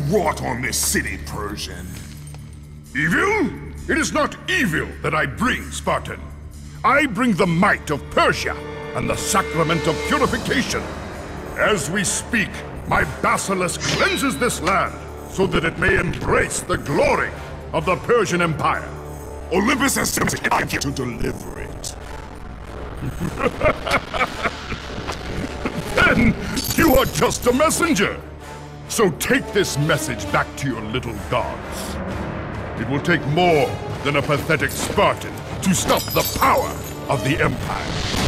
wrought on this city, Persian? Evil? It is not evil that I bring, Spartan. I bring the might of Persia and the sacrament of purification. As we speak, my basilisk cleanses this land so that it may embrace the glory of the Persian Empire. Olympus has sent me, and I'm here to deliver it. Then you are just a messenger. So take this message back to your little gods. It will take more than a pathetic Spartan to stop the power of the Empire.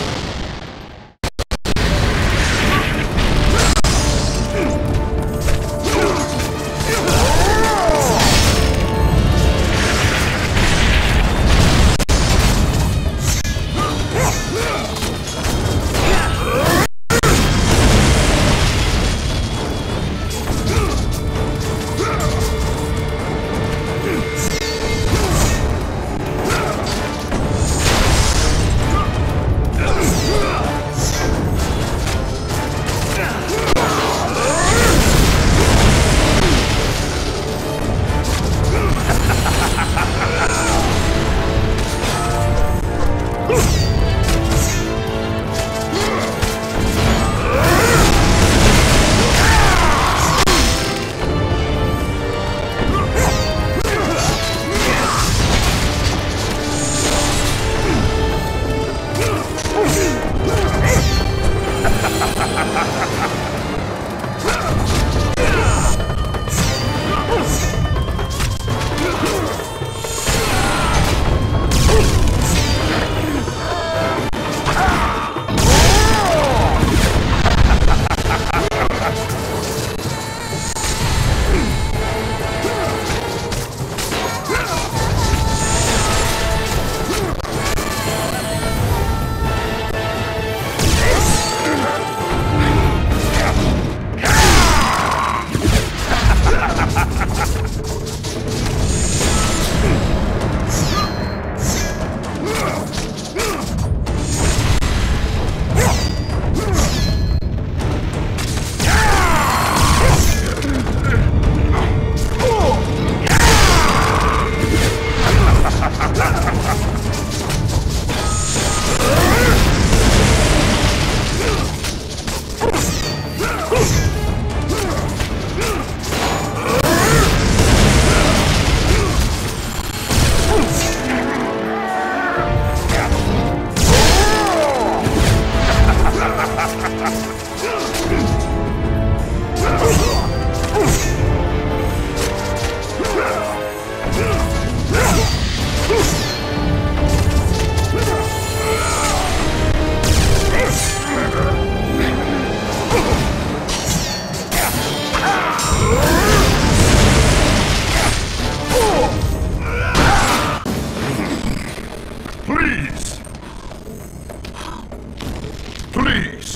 Please,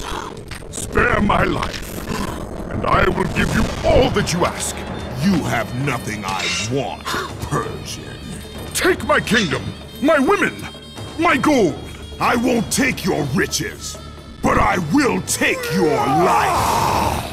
spare my life, and I will give you all that you ask. You have nothing I want, Persian. Take my kingdom, my women, my gold. I won't take your riches, but I will take your life.